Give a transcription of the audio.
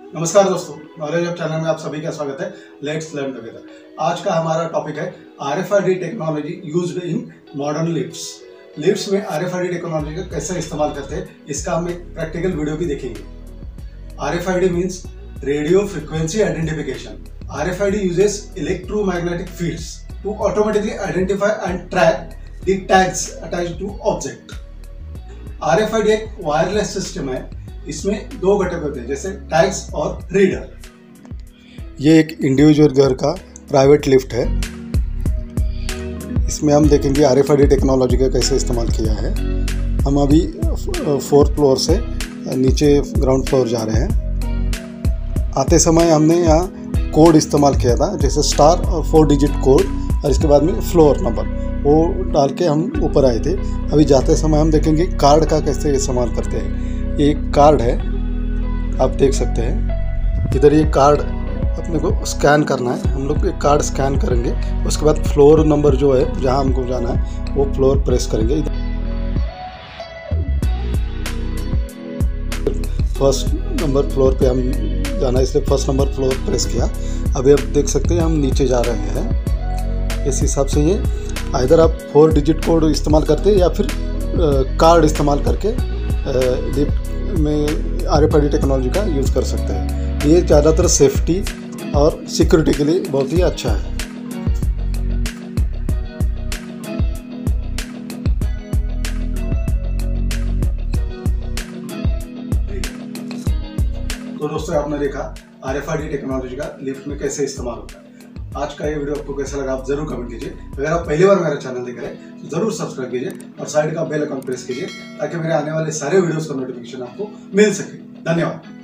नमस्कार दोस्तों, knowledge of channel में आप सभी का स्वागत है। Let's learn together. आज का हमारा टॉपिक है RFID technology used in modern lifts. Lifts में RFID टेक्नोलॉजी का कैसे इस्तेमाल करते हैं, इसका हम एक प्रैक्टिकल वीडियो भी देखेंगे। RFID means radio frequency identification. RFID uses electromagnetic fields to automatically identify and track the tags attached to object। RFID एक वायरलेस सिस्टम है। इसमें दो घटक होते हैं, जैसे टैग्स और रीडर। ये एक इंडिविजुअल घर का प्राइवेट लिफ्ट है। इसमें हम देखेंगे RFID टेक्नोलॉजी का कैसे इस्तेमाल किया है। हम अभी 4th फ्लोर से नीचे ग्राउंड फ्लोर जा रहे हैं। आते समय हमने यहाँ कोड इस्तेमाल किया था, जैसे स्टार और 4 डिजिट कोड, और इसके बाद में फ्लोर नंबर वो डाल के हम ऊपर आए थे। अभी जाते समय हम देखेंगे कार्ड का कैसे इस्तेमाल करते हैं। एक कार्ड है, आप देख सकते हैं। इधर ये कार्ड अपने को स्कैन करना है। हम लोग एक कार्ड स्कैन करेंगे, उसके बाद फ्लोर नंबर जो है जहां हमको जाना है वो फ्लोर प्रेस करेंगे। फर्स्ट नंबर फ्लोर पे हम जाना है, इसलिए फर्स्ट नंबर फ्लोर प्रेस किया। अभी आप देख सकते हैं हम नीचे जा रहे हैं। इस हिसाब से ये इधर आप 4 डिजिट कोड इस्तेमाल करते हैं या फिर कार्ड इस्तेमाल करके लिफ्ट में RFID टेक्नोलॉजी का यूज़ कर सकते हैं। ये ज़्यादातर सेफ्टी और सिक्योरिटी के लिए बहुत ही अच्छा है। तो दोस्तों, आपने देखा RFID टेक्नोलॉजी का लिफ्ट में कैसे इस्तेमाल होता है। आज का ये वीडियो आपको कैसा लगा आप जरूर कमेंट कीजिए। अगर आप पहली बार मेरा चैनल देख रहे हैं तो जरूर सब्सक्राइब कीजिए और साइड का बेल आइकन प्रेस कीजिए, ताकि मेरे आने वाले सारे वीडियोस का नोटिफिकेशन आपको मिल सके। धन्यवाद।